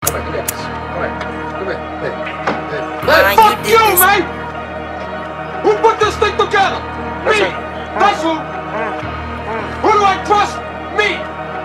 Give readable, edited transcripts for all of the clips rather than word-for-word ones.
Come here, connect this. Come here. Come here. Hey, fuck you, man! Who put this thing together? Me! That's who! Who do I trust? Me!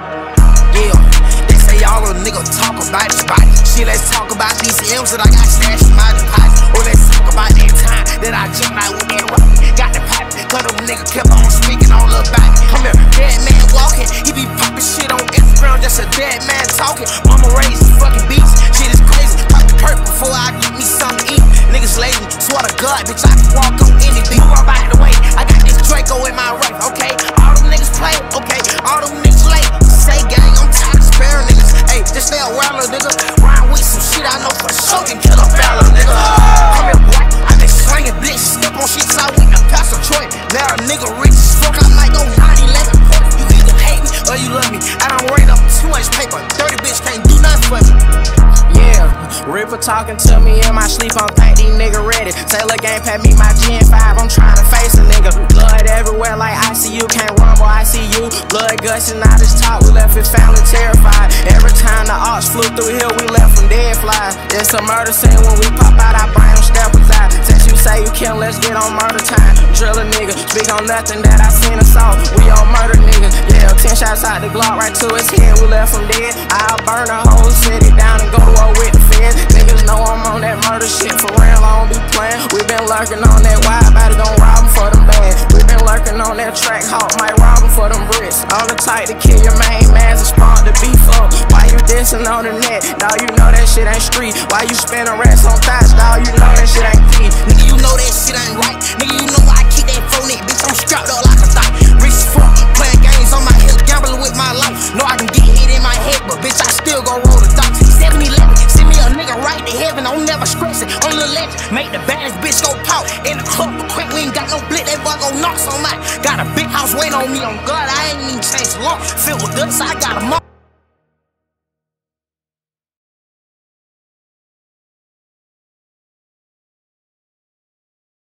Yeah, they say y'all a nigga talk about your body. Shit, let's talk about these M's that I got stashed in my deposit. Or let's talk about that time that I jumped out with that rock. Got the pipe, cause them nigga kept on speaking all about it. Come here, dead man walking. He be popping shit on Instagram, just a dead man talking. Mama raised these fucking beats. Shit is crazy. Pop the perk before I get me something to eat. Niggas lazy, swear to God, bitch, I can walk on anything. Move on by the way, I got this Draco in my right, okay? All them niggas play, okay? All them niggas late. Say gang, I'm tired of sparing niggas. Hey, just stay a while, nigga. Rhyme with some shit I know for sure can kill a fella, nigga. Come here, boy, I been swinging bitch. Step on shit out with a Pastor Troy. Now a nigga rich as fuck, I might go 9-11. You either hate me or you love me. I don't worry about too much paper. Dirty bitch can't do nothing for me. Yeah, Ripper talking to me in my sleep, I'm think these nigga ready. Taylor game pat me my Gen 5, I'm trying to face a nigga. Blood everywhere like ICU, can't rumble ICU. Blood gushing out his top, we left his family terrified. Every time the ox flew through here, we left from dead flies. It's a murder scene when we pop out, I bring them steppers out. Since you say you can't, let's get on murder time. Drill a nigga, speak on nothing that I seen us all. We on murder niggas, yeah, 10 shots out the Glock right to his head, we left from dead. I'll burn the whole city down and go to war with the feds. Niggas know I'm on that murder shit for real, I don't be playing. We been lurking on that wide body, gon' rob 'em for them bands. We been lurking on that track, hawk might rob 'em for them bricks. All the type to kill your main mans and spawn the beef up. Why you dissing on the net? Dawg, you know that shit ain't street. Why you spending rats on thoughts? Dawg, you know that shit ain't key. Nigga, you know that shit ain't right. Nigga, you know I keep that phone it, bitch, I'm strapped up like a thot. Rich as fuck, playing games on my head, gambling with my life. Know I can get hit in my head, but bitch, I still gon' roll the dots. 7-11, send me a nigga right to heaven, I'm never stressing. On the legend, make the baddest bitch go pop. In the club, but quick, we ain't got no blit, that boy gon' knock so much. Got a big house waiting on me, on God, I ain't even changed the law. Filled with dust, I got a mom.